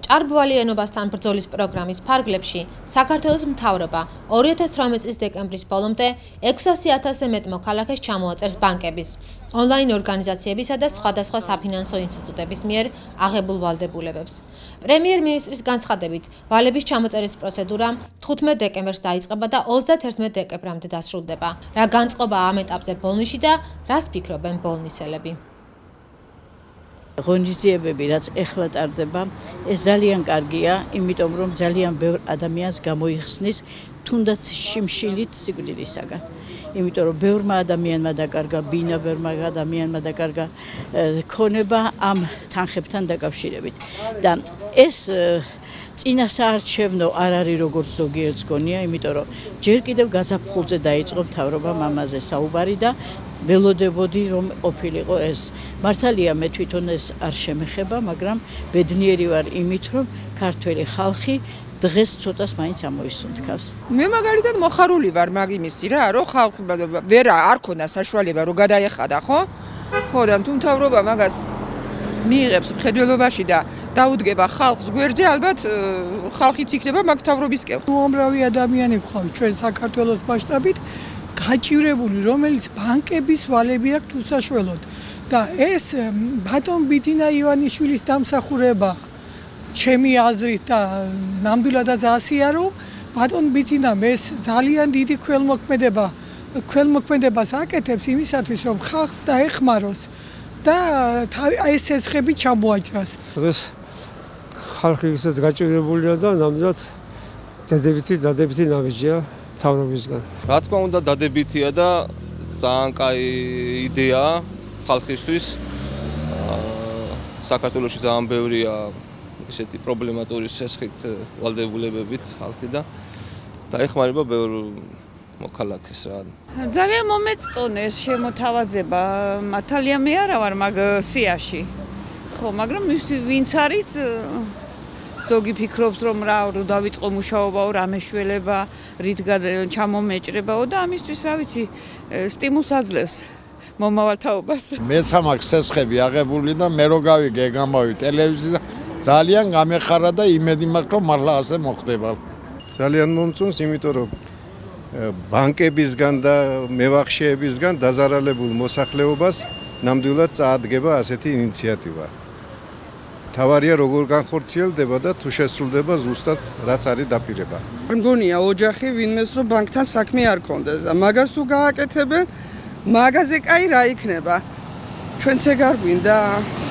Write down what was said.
Ჭარბვალიანობასთან ბრძოლის პროგრამის ფარგლებში საქართველოს მთავრობა 2018 წლის დეკემბრის ბოლომდე 600,000-ზე მეტ მოქალაქეს ჩამოაწერს ბანკების, ონლაინ ორგანიზაციებისა და სხვადასხვა საფინანსო ინსტიტუტების მიერ აღებულ ვალდებულებებს. პრემიერ-მინისტრის განცხადებით, ვალების ჩამოწერის პროცედურა 15 დეკემბერს დაიწყება და 31 დეკემბრამდე დასრულდება. რა განწყობაა ამ ეტაპზე ბოლნისში და რას ფიქრობენ ბოლნისელები? ღონისძიებები, რაც ეხლა ტარდება, ეს ძალიან კარგია, იმიტომ რომ ძალიან ბევრ ადამიანს გამოიხსნის თუნდაც შიმშილით სიკვდილისაგან. იმიტომ რომ ბევრმა ადამიანმა დაკარგა ბინა, ბევრმა ადამიანმა დაკარგა ქონება ამ თანხებთან დაკავშირებით. და ეს წინასაარჩევნო არ არის როგორც ზოგიერთს გონია, იმიტომ რომ ჯერ კიდევ გაზაფხულზე დაიწყო მთავრობამ ამაზე საუბარი და ველოდებოდი რომ ყოფილიყო ეს. მართალია მე თვითონ ეს არ შემეხება, მაგრამ ბედნიერი ვარ იმით, რომ ქართველი ხალხი დღეს ცოტას მაინც ამოისუნთქავს. მე მაგალითად მოხარული ვარ მაგ იმისი რა, რომ ხალხი ვერა არ ქონდა საშუალება რომ გადაეხადა, ხო? ხო და თუ მთავრობა მაგას მიიღებს მხედველობაში და დაუდგება ხალხს გვერდზე, ალბათ ხალხიც იქნება მაგ მთავრობისკენ. უამრავი ადამიანი გვყავს ჩვენ საქართველოს მასშტაბით გაჭირებული, რომელიც ბანკების ვალები აქვს უსაშველოდ. და ეს ბატონ ბიძინა ივანიშვილის დამსახურება ჩემი აზრით და ნამდვილადაც ასია, რომ ბატონ ბიძინამ ეს ძალიან დიდი ქველმოქმედებას აკეთებს იმისათვის, რომ ხალხს დაეხმაროს და ეს ცეცხლები ჩამოაჭრას. დღეს ხალხი ისეთ გაჭირებულია და ნამდვილად დადებითი ნაბიჯია მთავრობისგან. რა თქმა უნდა, დადებითია და ძალიან კაი იდეაა ხალხისთვის. საქართველოში ძალიან ბევრია ისეთი პრობლემატური სესხით ვალდებულებებით ხალხი და დაეხმარება ბევრ მოქალაქეს რა. ძალიან მომეწონეს შემოთავაზება. მართალია მე არა ვარ მაგ სიაში. ხო, მაგრამ ვინც არის ზოგი ფიქრობს რომ რა დავიწყო მუშაობაო, რა მეშველება, რით ჩამომეჭრებაო და ამისთვის რა ვიცი, სტიმულს აძლევს მომავალთაობას. მეც ამაქვს სესხები აღებული და მე რო გავიგე გამოვი ტელევიზია ძალიან გამეხარა და იმედი მაქვს რომ მართლა ასე მოხდება. ძალიან მომწონს, იმიტომ რომ ბანკებისგან და მევახშეებისგან დაზარალებულ მოსახლეობას ნამდვილად წაადგება ასეთი ინიციატივა. თავარია როგორ განხორციელდება და თუ შესრულდება ზუსტად რაც არის დაპირება. მგონია ოჯახი ვინმეს რომ ბანკთან საქმე არ კონდეს და მაგას თუ გააკეთებენ, მაგაზე კაი რა იქნება. ჩვენც ეგ არ გვინდა.